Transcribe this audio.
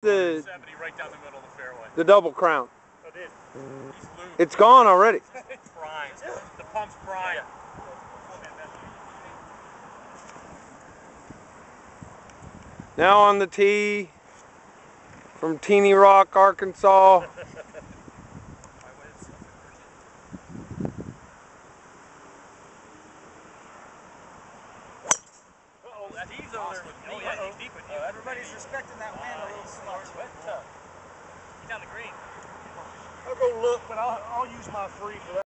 the 70 right down the middle of the fairway. the double crown. Oh, dude. He's loose. It's gone already. It's prime. The pump's prime. Yeah. Now on the tee from Teeny Rock, Arkansas. Everybody's respecting that wind a little too much. He's on the green. I'll go look, but I'll use my free for that.